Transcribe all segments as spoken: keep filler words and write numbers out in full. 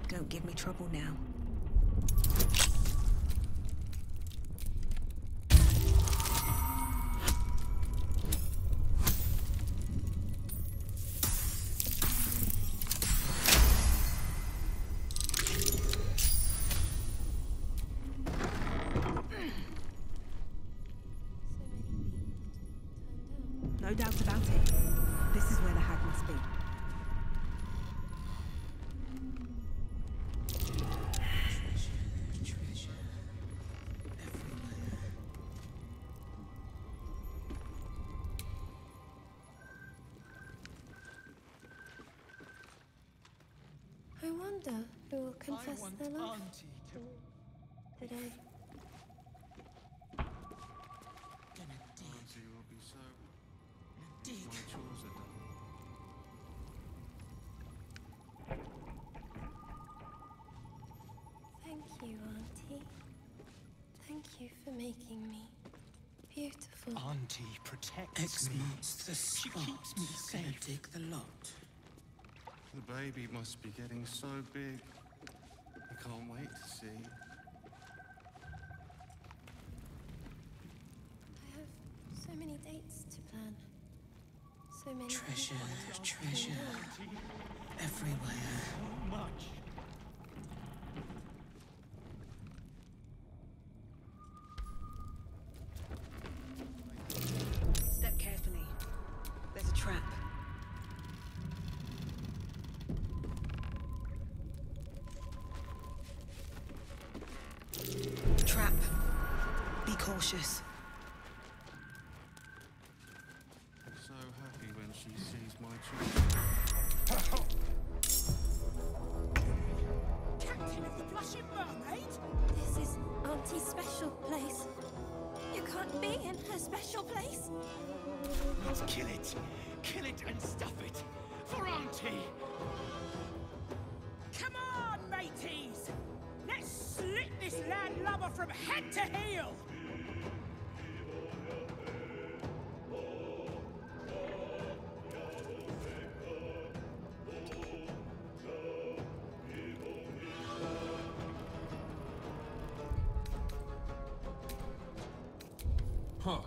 Don't give me trouble now. No doubt about it. This is where the hag must be. I wonder who will confess their love Auntie to... today. Auntie will be so... My chores are done. Thank you, Auntie. Thank you for making me beautiful. Auntie protects X me. marks the She spot. keeps me Gonna safe. dig the lot. The baby must be getting so big. I can't wait to see. I have so many dates to plan. So many Treasure, people to treasure, find out. everywhere. So much. Step carefully. There's a trap. Trap. Be cautious. I'm so happy when she sees my children. Captain of the Blushing Mermaid? This is Auntie's special place. You can't be in her special place. Let's kill it. Kill it and stuff it. For Auntie. Come on, mateys! Let's slit this landlubber from head to heel! Huh.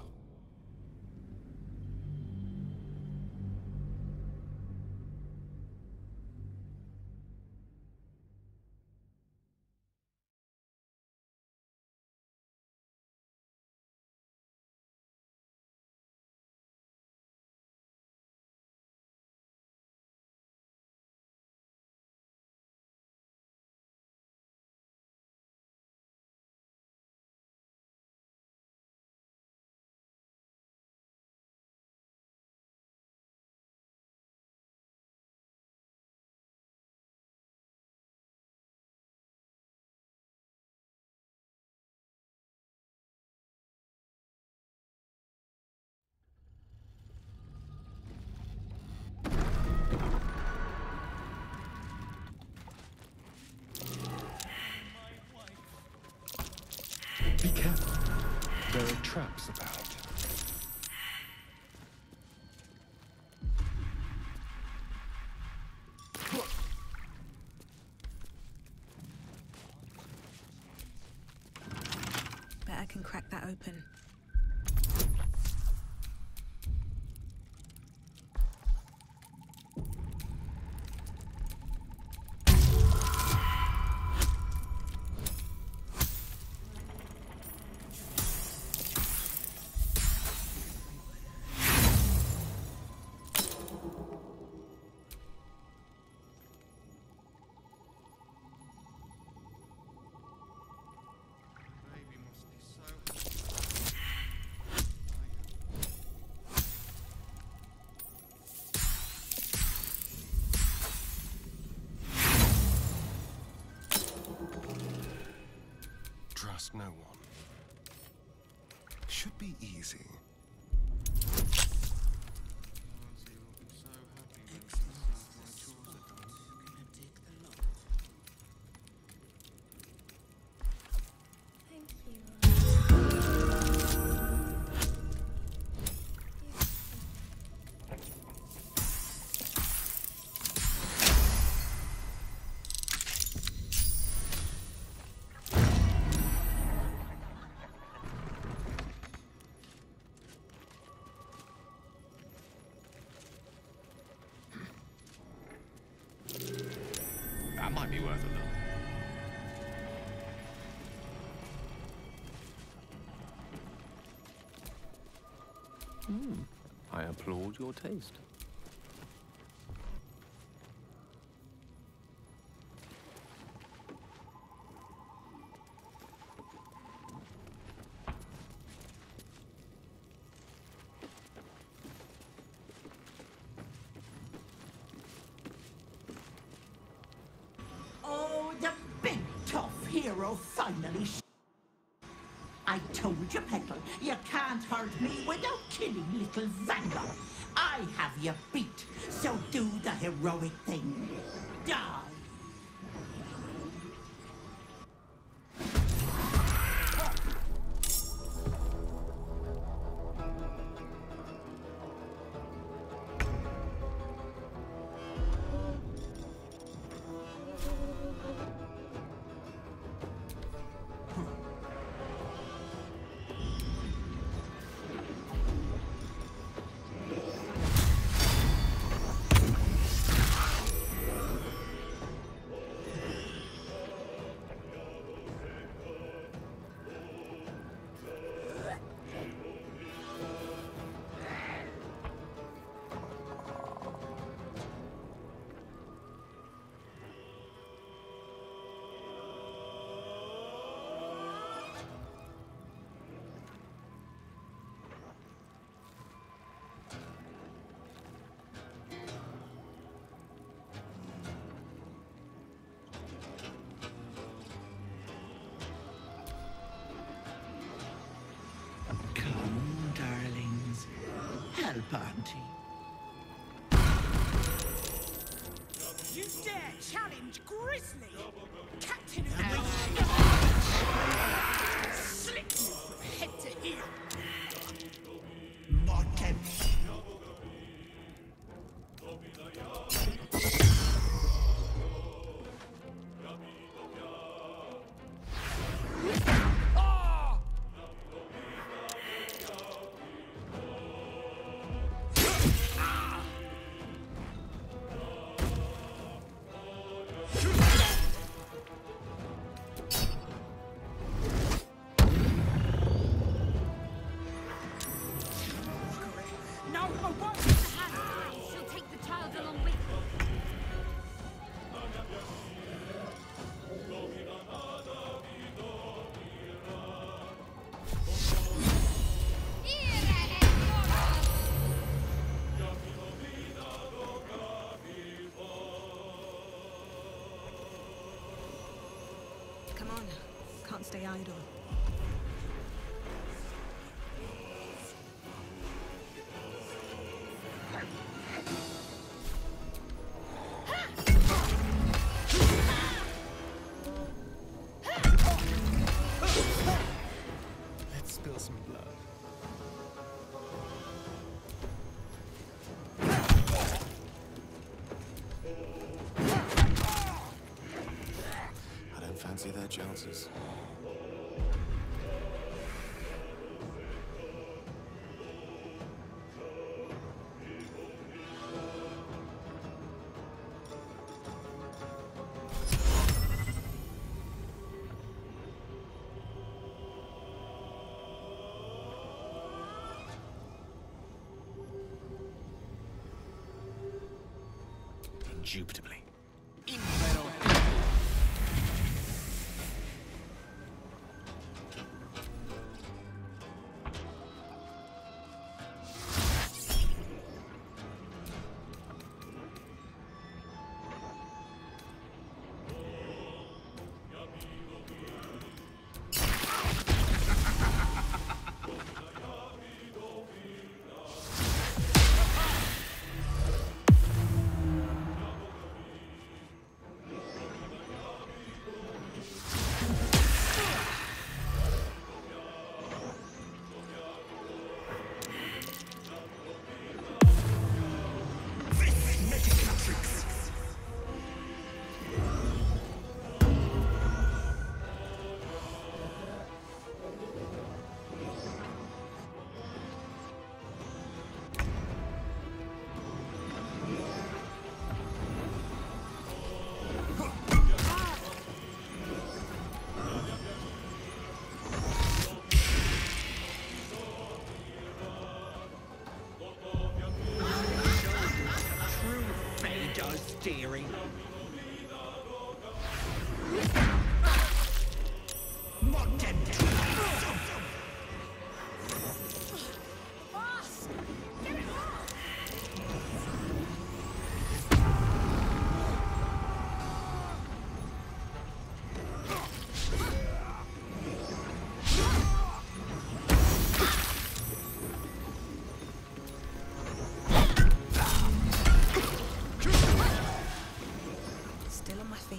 Be careful. There are traps about. Bet I can crack that open. Baby must be so... Trust no one. Should be easy. Auntie will be so happy when she sees my chores are done. Gonna dig the lot. Thank you, Auntie. That might be worth a look. Hmm. I applaud your taste. Oh, the big tough hero finally. sh- I told you, Petal, you can't hurt me without killing little Vanga. I have you beat, so do the heroic thing. Die. Come, darlings. Help, Auntie. You dare challenge Grizzly? Captain of the Slick you from head to heel. Mortem. No, I won't. She'll take the child along with her. Come on. Can't stay idle. Let's spill some blood. I don't fancy their chances. Indubitably. Still on my feet.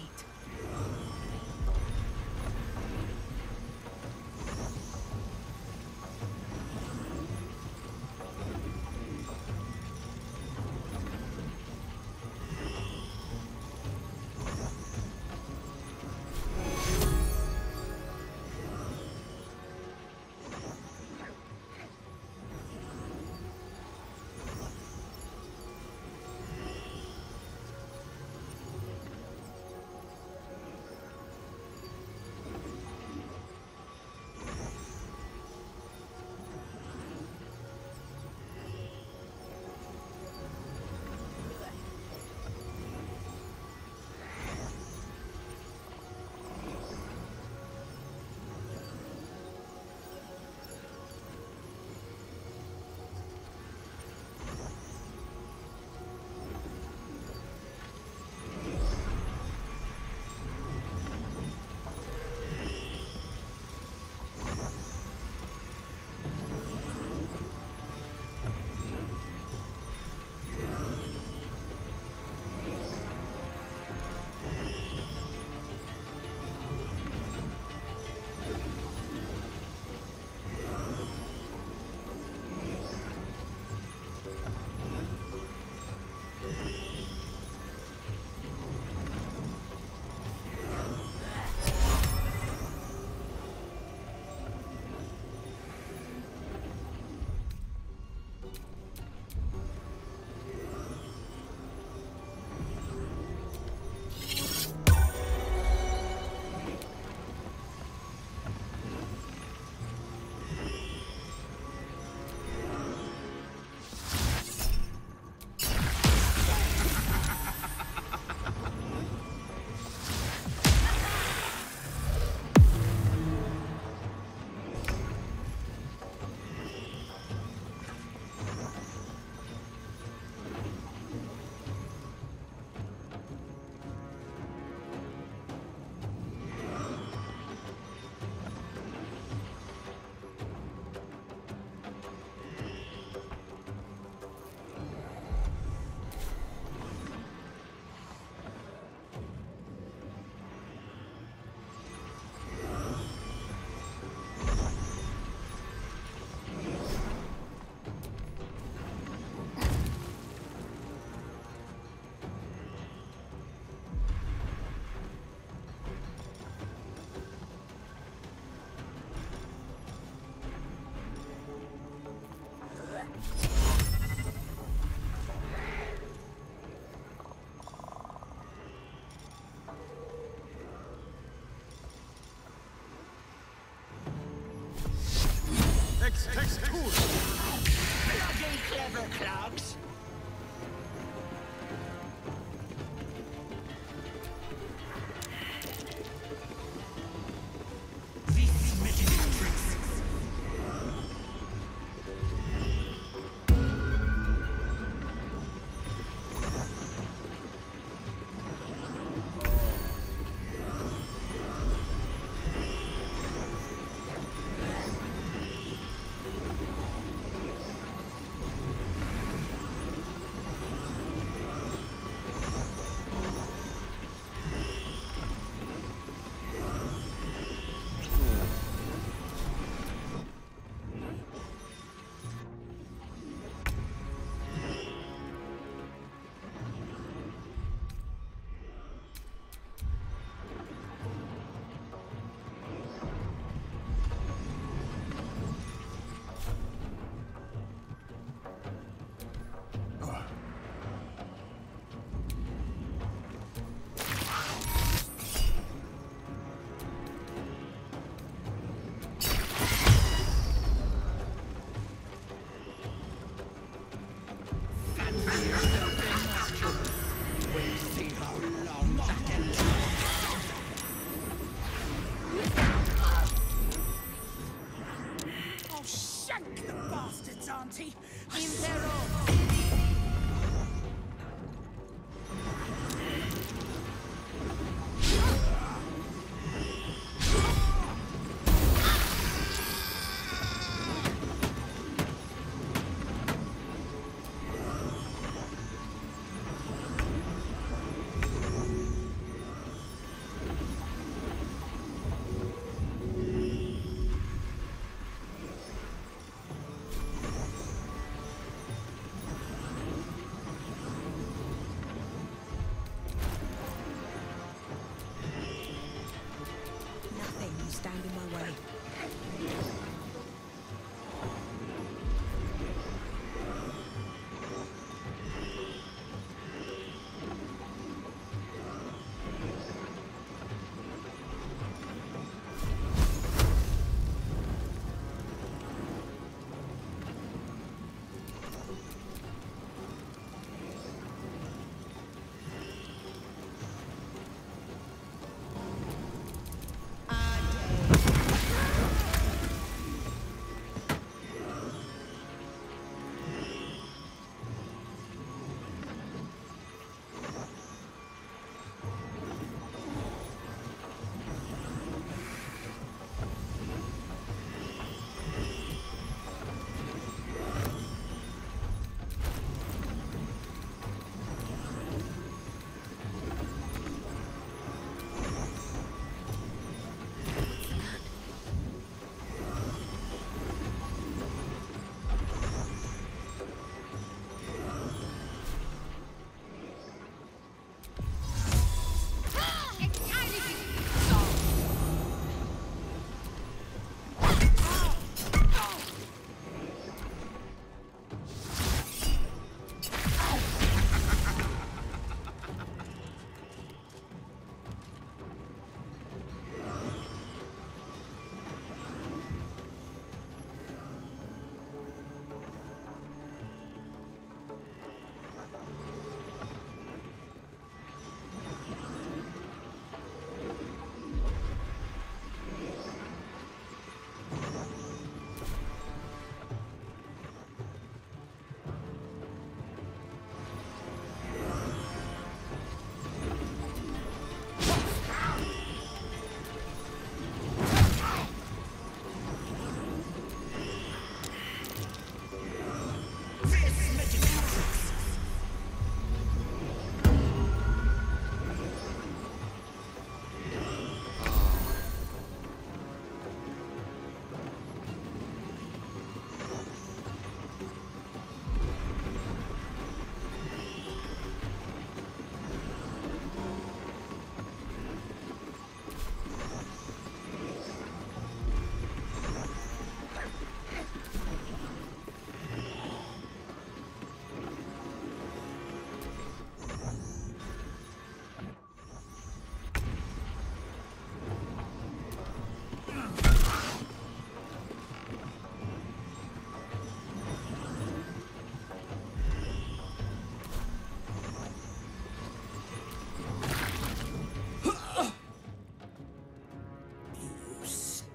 Bloody clever clogs.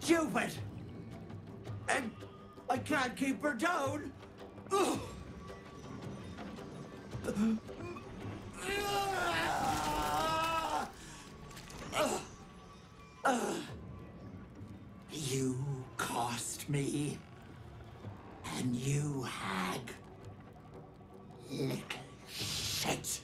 stupid. And I can't keep her down. Ugh. You cost me, and you hag, little shit.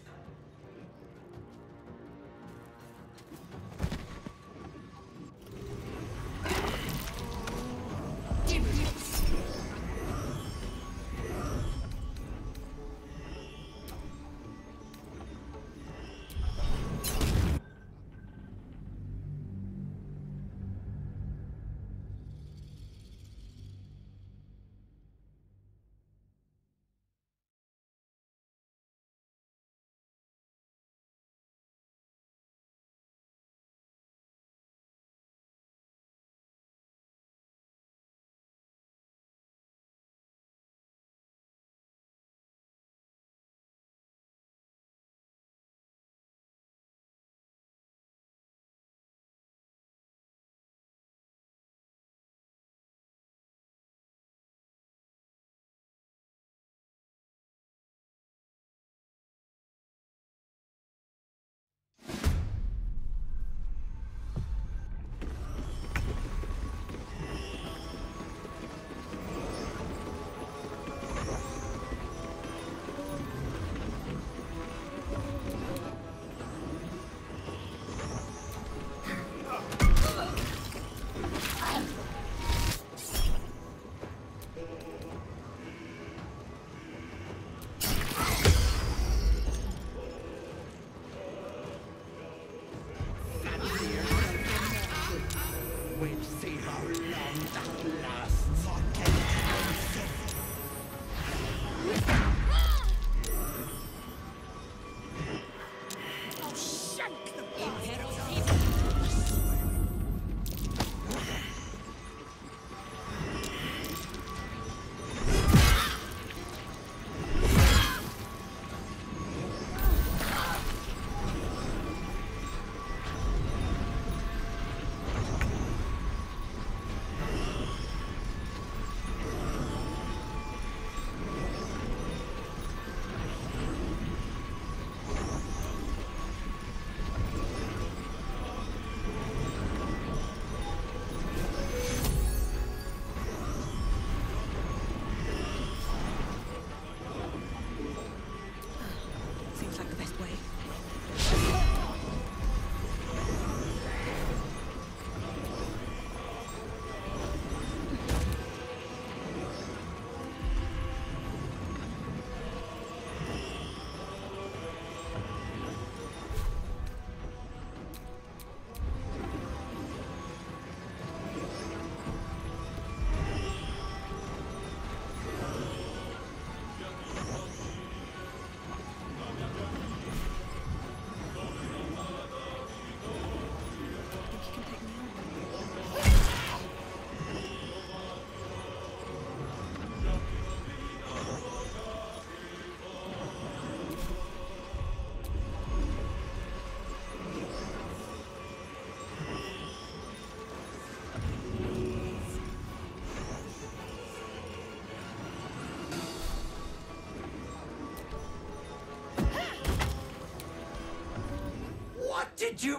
Did you...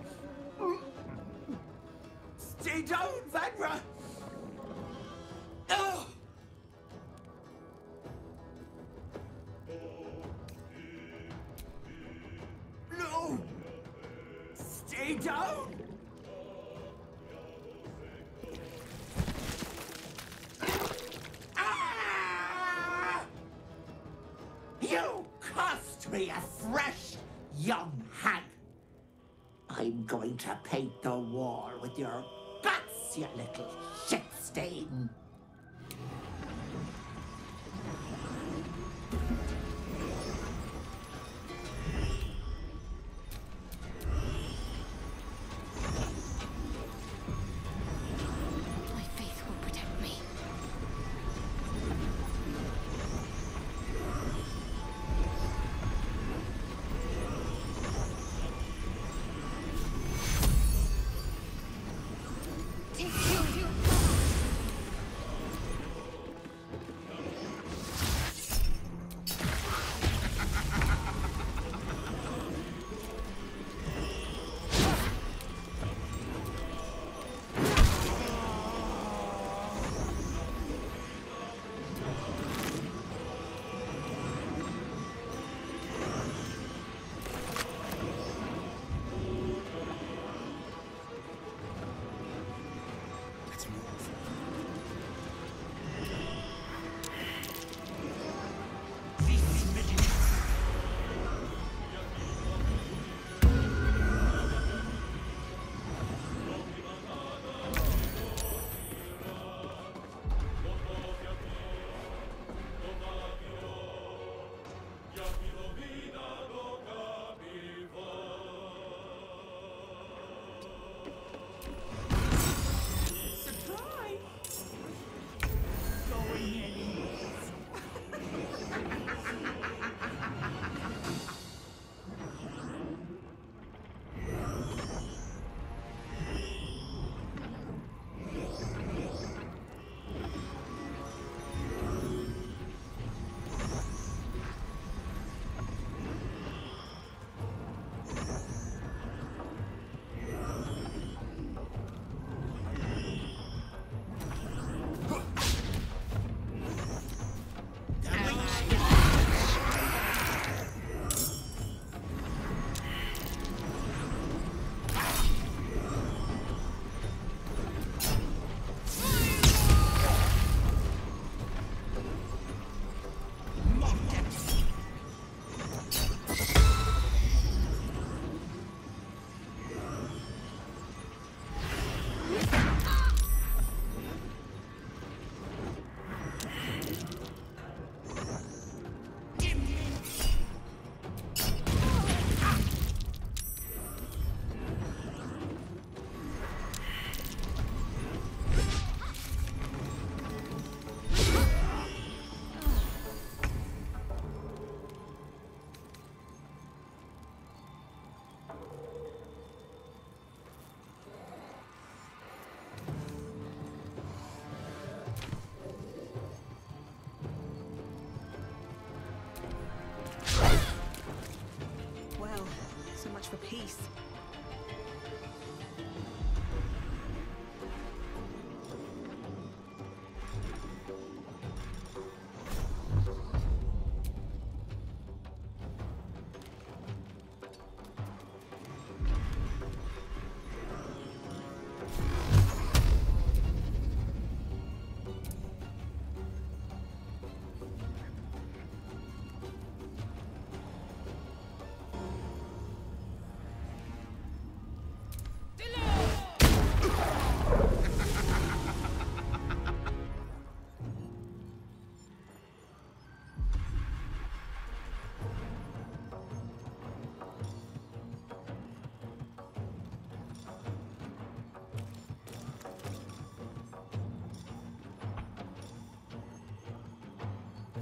Stay down, Vanra! Oh! No! Stay down! Ah! You cost me a fresh young hag! I'm going to paint the wall with your guts, you little shit stain. My faith will protect me. Take two.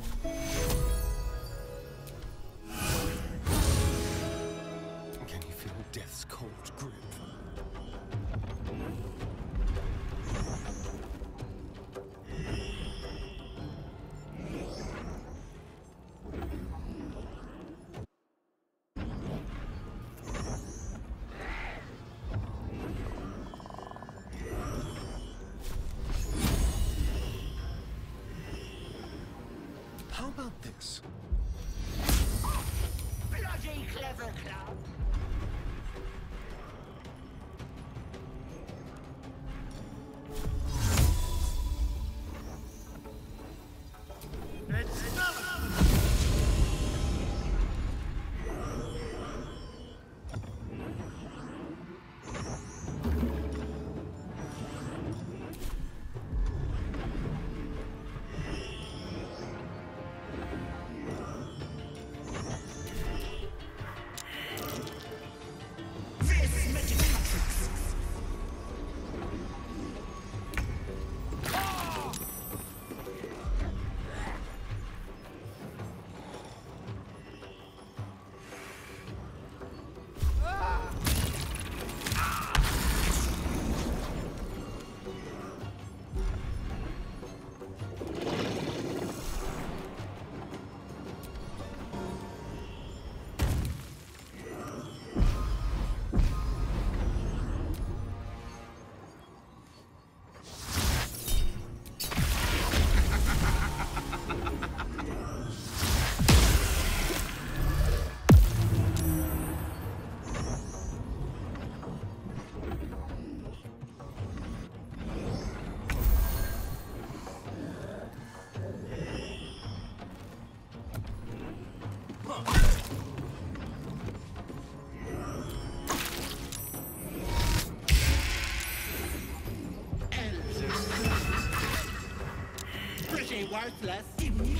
Can you feel death's cold grip? How about this? Bloody clever club. Pretty worthless.